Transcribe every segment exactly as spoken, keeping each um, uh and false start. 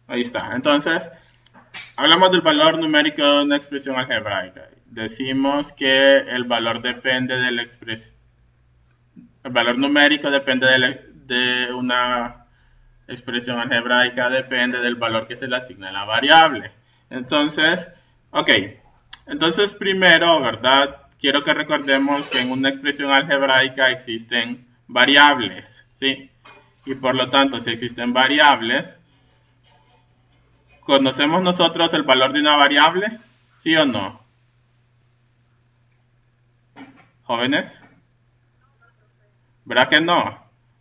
Ahí está. Entonces, hablamos del valor numérico de una expresión algebraica. Decimos que el valor depende de la expresión. El valor numérico depende de, la- de una expresión algebraica, depende del valor que se le asigna a la variable. Entonces, ok. Entonces, primero, ¿verdad? Quiero que recordemos que en una expresión algebraica existen variables, ¿sí? Y por lo tanto, si existen variables, ¿conocemos nosotros el valor de una variable? ¿Sí o no? ¿Jóvenes? ¿Verdad que no?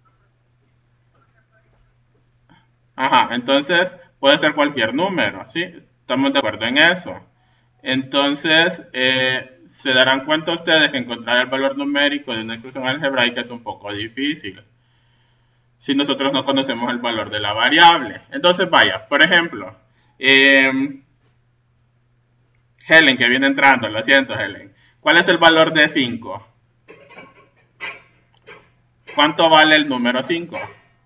Ajá, entonces puede ser cualquier número, ¿sí? Estamos de acuerdo en eso. Entonces, eh, se darán cuenta ustedes que encontrar el valor numérico de una expresión algebraica es un poco difícil si nosotros no conocemos el valor de la variable. Entonces, vaya, por ejemplo, eh, Helen, que viene entrando, lo siento, Helen. ¿Cuál es el valor de cinco? ¿Cuánto vale el número cinco?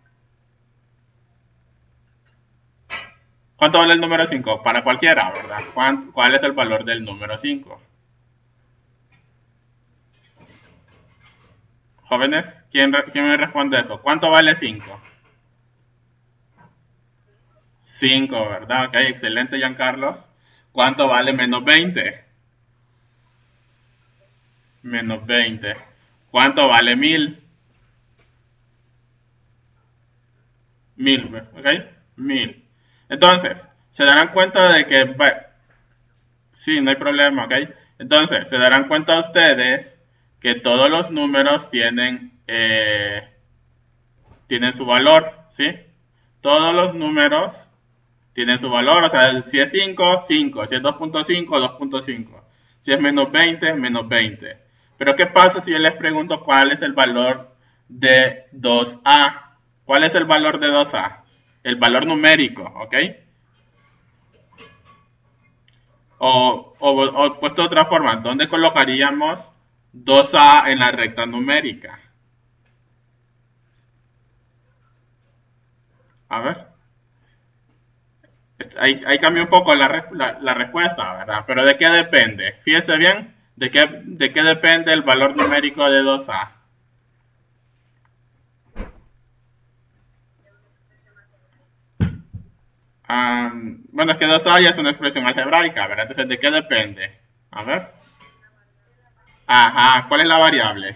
¿Cuánto vale el número cinco? Para cualquiera, ¿verdad? ¿Cuál es el valor del número cinco? Jóvenes, ¿quién, ¿quién me responde eso? ¿Cuánto vale cinco? cinco, ¿verdad? Ok, excelente, Giancarlos. ¿Cuánto vale menos veinte? Menos veinte. ¿Cuánto vale mil? mil, ¿ok? mil. Entonces, se darán cuenta de que... Sí, no hay problema, ¿ok? Entonces, se darán cuenta ustedes que todos los números tienen, eh, tienen su valor, ¿sí? Todos los números tienen su valor, o sea, si es cinco, cinco, si es dos punto cinco, dos punto cinco, si es menos veinte, menos veinte. Pero ¿qué pasa si yo les pregunto cuál es el valor de dos a? ¿Cuál es el valor de dos a? El valor numérico, ¿ok? O, o, o puesto de otra forma, ¿dónde colocaríamos dos a en la recta numérica? A ver. Ahí, ahí cambia un poco la, la, la, respuesta, ¿verdad? Pero ¿de qué depende? Fíjese bien, ¿de qué, de qué depende el valor numérico de dos a? Um, bueno, es que dos a ya es una expresión algebraica, ¿verdad? Entonces, ¿de qué depende? A ver. Ajá, ¿cuál es la variable?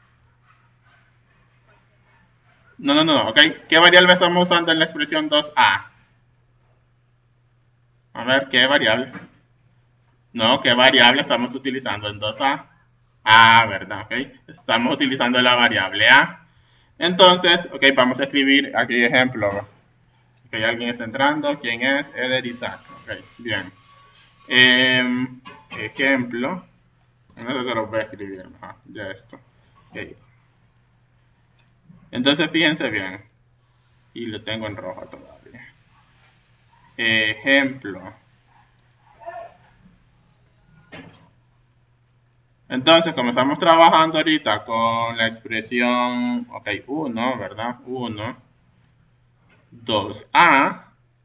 No, no, no, ok. ¿Qué variable estamos usando en la expresión dos a? A ver, ¿qué variable? No, ¿qué variable estamos utilizando en dos a? Ah, ¿verdad? Ok. Estamos utilizando la variable a. Entonces, ok, vamos a escribir aquí ejemplo. Ok, alguien está entrando. ¿Quién es? Eder Isaac. Ok, bien. Eh, ejemplo. No sé si lo voy a escribir. Ajá, ya esto. Okay. Entonces, fíjense bien. Y lo tengo en rojo todavía. Ejemplo. Entonces, como estamos trabajando ahorita con la expresión, ok, uno, ¿verdad? uno, dos a.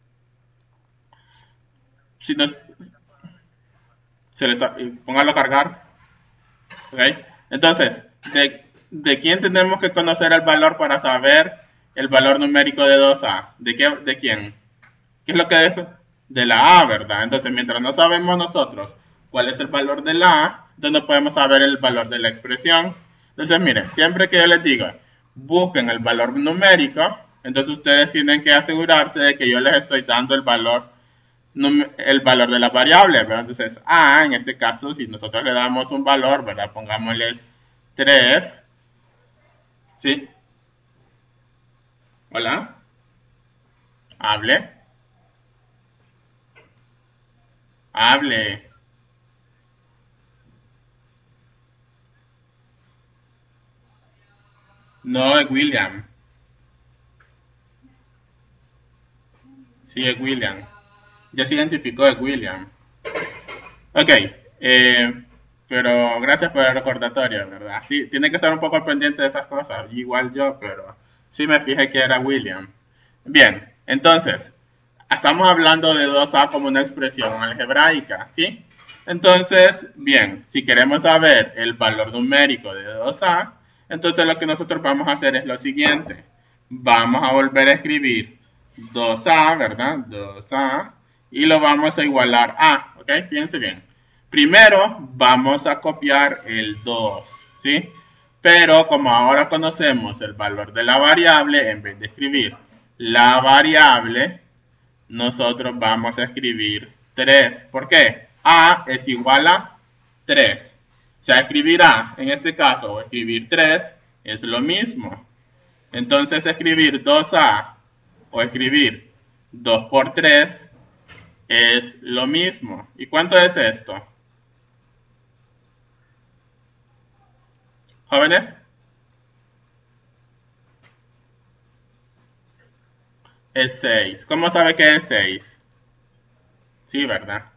Si nos, se le está, póngalo a cargar. ¿Okay? Entonces, ¿de, ¿de quién tenemos que conocer el valor para saber el valor numérico de dos a? ¿De, qué, de quién? ¿Qué es lo que dejo? De la A, ¿verdad? Entonces, mientras no sabemos nosotros cuál es el valor de la A, entonces no podemos saber el valor de la expresión. Entonces, miren, siempre que yo les diga, busquen el valor numérico, entonces ustedes tienen que asegurarse de que yo les estoy dando el valor el valor de la variable, ¿verdad? Entonces, A, en este caso, si nosotros le damos un valor, ¿verdad? Pongámosles tres, ¿sí? Hola, hable, hable. No es William, sí es William. Ya se identificó, es William. Ok, eh, pero gracias por el recordatorio, ¿verdad? Sí, tiene que estar un poco pendiente de esas cosas, igual yo, pero sí me fijé que era William. Bien, entonces, estamos hablando de dos a como una expresión algebraica, ¿sí? Entonces, bien, si queremos saber el valor numérico de dos a, entonces lo que nosotros vamos a hacer es lo siguiente. Vamos a volver a escribir dos a, ¿verdad? dos a, y lo vamos a igualar a, ¿ok? Fíjense bien. Primero, vamos a copiar el dos, ¿sí? Pero como ahora conocemos el valor de la variable, en vez de escribir la variable, nosotros vamos a escribir tres. ¿Por qué? A es igual a tres. O sea, escribir A en este caso o escribir tres es lo mismo. Entonces escribir dos a o escribir dos por tres es lo mismo. ¿Y cuánto es esto? ¿Jóvenes? Es seis. ¿Cómo sabe que es seis? Sí, ¿verdad?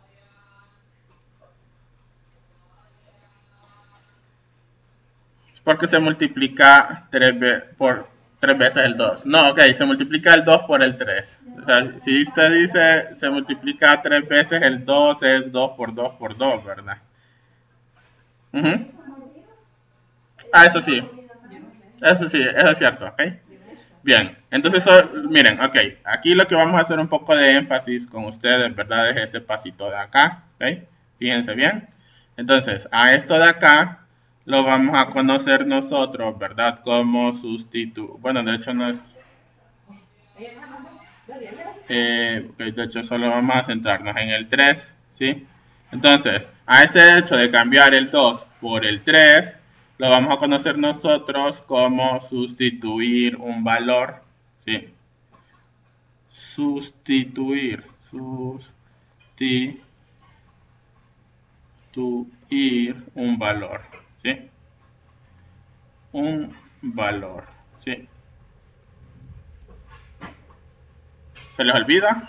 Porque se multiplica tres ve por tres veces el dos. No, ok, se multiplica el dos por el tres. O sea, si usted dice se multiplica tres veces el dos, es dos por dos por dos, ¿verdad? Uh-huh. Ah, eso sí. Eso sí, eso es cierto, ¿ok? Bien, entonces, so, miren, ok, aquí lo que vamos a hacer un poco de énfasis con ustedes, ¿verdad? Es este pasito de acá, ¿ok? Fíjense bien. Entonces, a esto de acá lo vamos a conocer nosotros, ¿verdad? Como sustituto. Bueno, de hecho no es... Eh, okay, de hecho solo vamos a centrarnos en el tres, ¿sí? Entonces, a ese hecho de cambiar el dos por el tres, lo vamos a conocer nosotros como sustituir un valor, ¿sí? Sustituir, sustituir un valor, ¿sí? Un valor, ¿sí? ¿Se les olvida?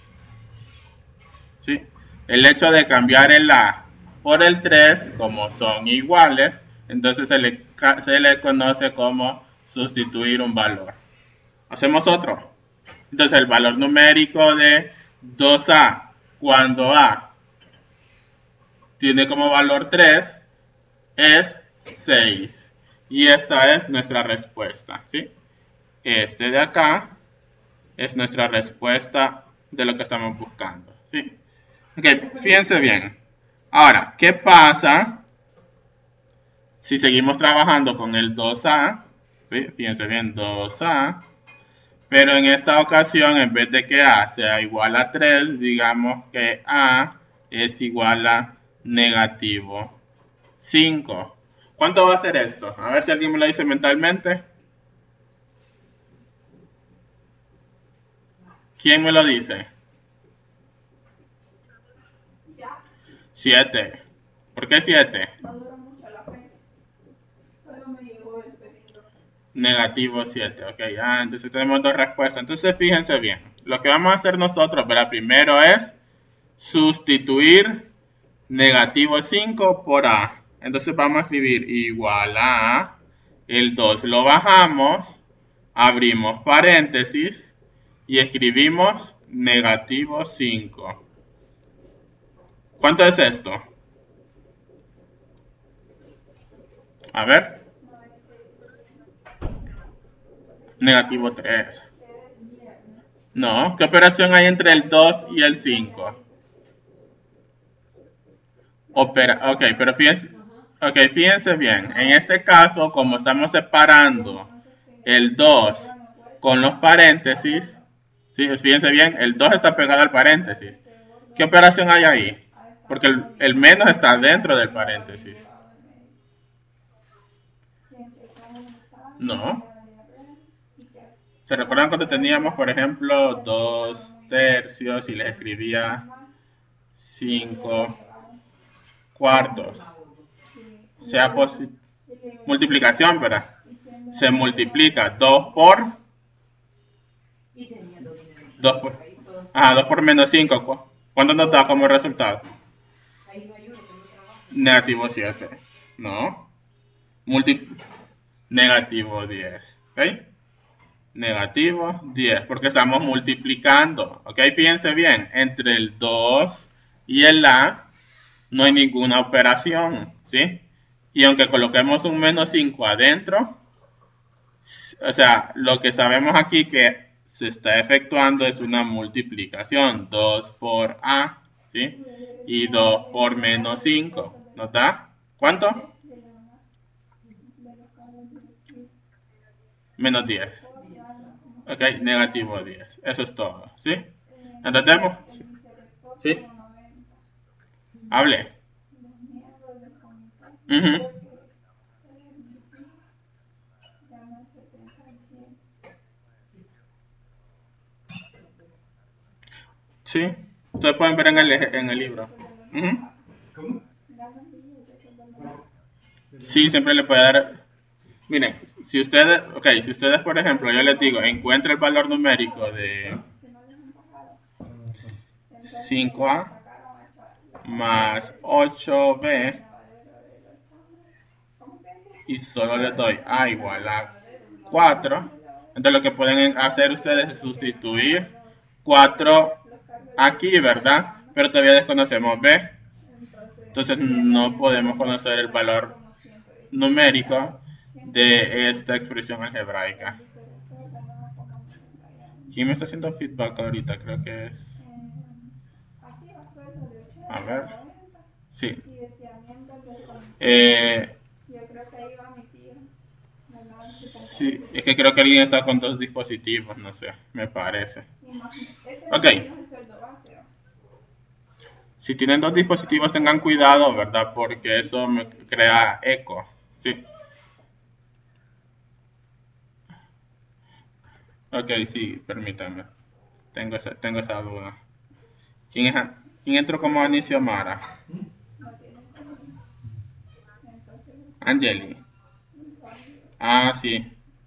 ¿Sí? El hecho de cambiar el A por el tres, como son iguales, entonces se le, se le conoce como sustituir un valor. Hacemos otro. Entonces el valor numérico de dos a cuando A tiene como valor tres es seis. Y esta es nuestra respuesta, ¿sí? Este de acá es nuestra respuesta de lo que estamos buscando, ¿sí? Ok, fíjense bien. Ahora, ¿qué pasa si seguimos trabajando con el dos a? ¿Sí? Fíjense bien, dos a. Pero en esta ocasión, en vez de que A sea igual a tres, digamos que A es igual a negativo cinco. ¿Cuánto va a ser esto? A ver si alguien me lo dice mentalmente. ¿Quién me lo dice? siete. ¿Por qué siete? Negativo siete, ok, ah, entonces tenemos dos respuestas. Entonces fíjense bien, lo que vamos a hacer nosotros, ¿verdad? Primero es sustituir negativo cinco por A. Entonces vamos a escribir igual a el dos, lo bajamos, abrimos paréntesis y escribimos negativo cinco. ¿Cuánto es esto? A ver. Negativo tres. No, ¿qué operación hay entre el dos y el cinco? Opera, ok, pero fíjense, okay, fíjense bien. En este caso, como estamos separando el dos con los paréntesis, ¿sí? Fíjense bien, el dos está pegado al paréntesis. ¿Qué operación hay ahí? Porque el, el menos está dentro del paréntesis. No. ¿Se recuerdan cuando teníamos, por ejemplo, dos tercios y les escribía cinco cuartos? Sea multiplicación, ¿verdad? Se multiplica dos por dos por, ajá, dos por menos cinco. ¿Cuánto nos da como resultado? Negativo siete. No. Multi negativo diez. ¿Ok? negativo diez, porque estamos multiplicando, ¿ok? Fíjense bien, entre el dos y el A no hay ninguna operación, ¿sí? Y aunque coloquemos un menos cinco adentro, o sea, lo que sabemos aquí que se está efectuando es una multiplicación, dos por A, ¿sí? Y dos por menos cinco, ¿nos da? ¿Cuánto? Menos diez. Ok, negativo diez. Eso es todo, ¿sí? ¿Entendemos? Sí. ¿Sí? Hable. Ujú. Sí. Ustedes pueden ver en el, en el libro. Ujú. Sí, siempre le puede dar. Miren, si ustedes, ok, si ustedes, por ejemplo, yo les digo, encuentra el valor numérico de cinco A más ocho B y solo les doy A igual a cuatro, entonces lo que pueden hacer ustedes es sustituir cuatro aquí, ¿verdad? Pero todavía desconocemos B, entonces no podemos conocer el valor numérico de esta expresión algebraica. ¿Quién me está haciendo feedback ahorita? Creo que es... A ver. Sí. Eh, sí, es que creo que alguien está con dos dispositivos, no sé, me parece. Ok. Si tienen dos dispositivos, tengan cuidado, ¿verdad? Porque eso me crea eco. Sí. Ok, sí, permítanme. Tengo esa, tengo esa duda. ¿Quién, es, ¿Quién entró como Anicio Mara? Angeli. Ah, sí.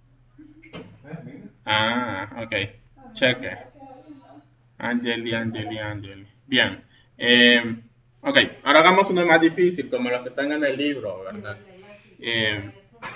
Ah, ok. Cheque. Angeli, Angeli, Angeli. Bien. Eh, ok, ahora hagamos uno más difícil, como los que están en el libro, ¿verdad? Eh,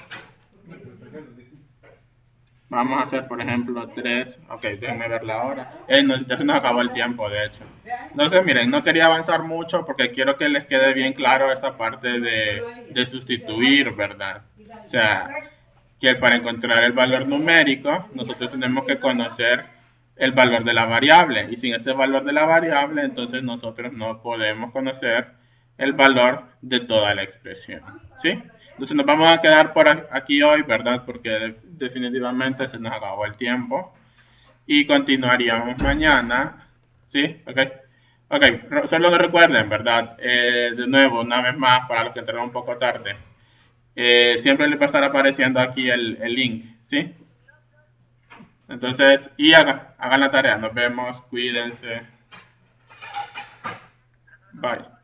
vamos a hacer, por ejemplo, tres. Ok, déjenme ver la hora. Eh, no, ya se nos acabó el tiempo, de hecho. Entonces, miren, no quería avanzar mucho porque quiero que les quede bien claro esta parte de, de sustituir, ¿verdad? O sea, que para encontrar el valor numérico, nosotros tenemos que conocer el valor de la variable. Y sin ese valor de la variable, entonces nosotros no podemos conocer el valor de toda la expresión. ¿Sí? Entonces nos vamos a quedar por aquí hoy, ¿verdad? Porque definitivamente se nos acabó el tiempo. Y continuaríamos mañana. ¿Sí? ¿Ok? Ok, solo recuerden, ¿verdad? Eh, de nuevo, una vez más, para los que entraron un poco tarde. Eh, siempre les va a estar apareciendo aquí el, el link, ¿sí? Entonces, y hagan, hagan la tarea. Nos vemos, cuídense. Bye.